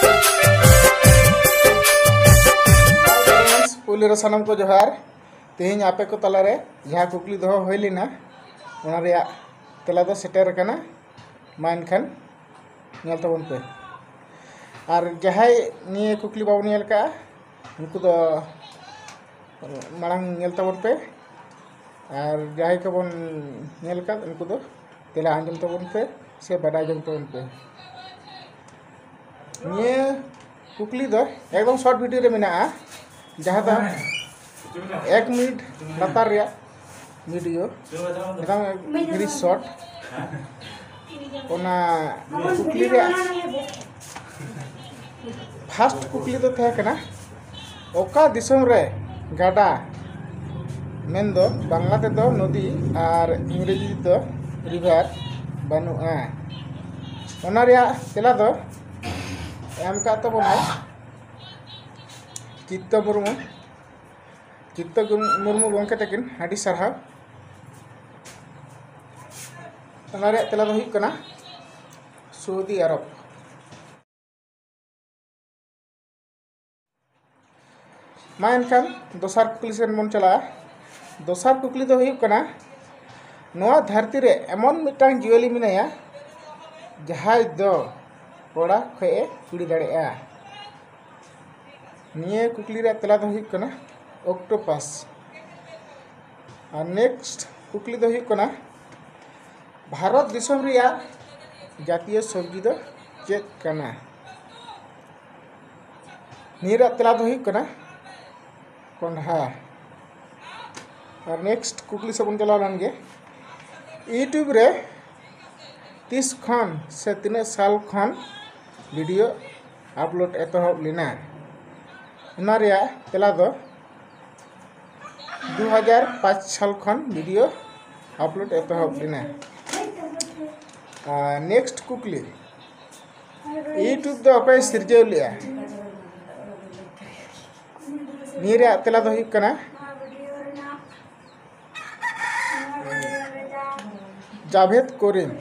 Police सानम को जोहार तेहन आपे को तलारे जहाँ कुकली दो हो लेना तेला दो सेटर कना मा एनखान नेल तबन पे और जहाँ निये कुकली बाबू नेल का उनको दो मांग नेल तबन पे और जहाँ को बन नेल का उनको दो तेला आंजम तबन पे से बड़ा जम तबन पे निये कुकली दो एकदम शॉर्ट वीडियो रे मेना जहाँ दा 1 मिनट लतार रिया वीडियो एकदम वेरी शॉर्ट ओना कुकली रे फास्ट कुकली तो थे कना ओका दिसम रे गाडा मेन दो बांग्ला ते दो नदी और इंग्रेजी दो रिवर बानुआ ओना रिया तेला दो एम का तो बना चित्त मुर्मू गंके तकिन आदि सारहाव तेला दो हुई कना सऊदी अरब मा एनखान दोसार कुकली सेन मन चला दोसार कुकली दो हुई कना नोआ धरती रे एमन मिटांग जीवली मिनाया जहाज दो कोड़ा खए कुड़ी दाड़ेआ निये कुकली रे तेला दो हुई कना ऑक्टोपस और नेक्स्ट कुकली दो हुई कना भारत दिसम रिया जातीय सब्जी दो चेक कना निये तेला दो हुई कना कोंढा और नेक्स्ट कुकली से बन चला लानगे यूट्यूब रे 30 खन से 3 साल खन वीडियो अपलोड एतहब लेना उना रिया तेला दो 2005 साल खन वीडियो अपलोड एतहब लेना नेक्स्ट कुकली यूट्यूब दो अकय सिरजेव लिया निये रिया तेला दो हुई कना जावेद करीम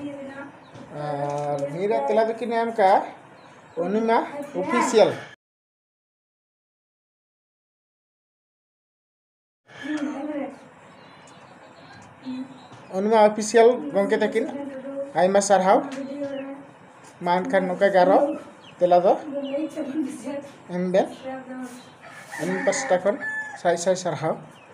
निये तेला दो की नाम का ओनिमा ऑफिशियल ओनिमा ऑफिशियल गंके तकिन आइमा सारहाव मान खान नोका गारो तेला दो एमबे एम पास्ता खन साइ साइ सारहाव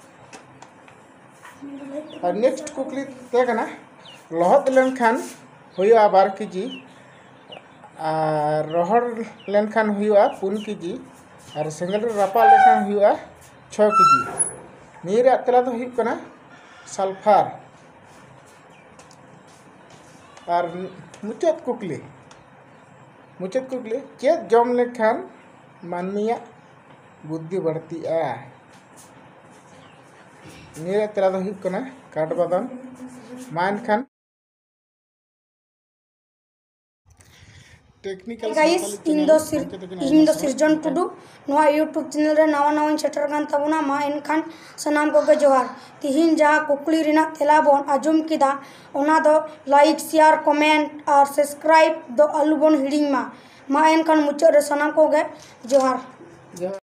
और नेक्स्ट कुकली ते कना लहद लेन खान हुआ 12 केजी और रोहर लेन खान हुआ 4 केजी और सेंगल रापा लेखान हुआ 6 केजी निये तेला दो हुई कना सल्फार और मुचाद कुकली चेक जम लेखान मानमिया बुद्धि बढ़ती निये तेला दो हुई कना काठबादाम मान खान गाइस इन दो सिरजन टुडू नवा यूट्यूब चैनल रे नवा नवा सेटर कान तबना मा एनखान सनाम को जोहार तिहिन जहाँ कुकली रिना तेला बन आजम किदा ओना दो लाइक शेयर कमेंट और सब्सक्राइब दो आलू बन हिडिंग मा एनखान मुचाद रे सनाम को जोहार।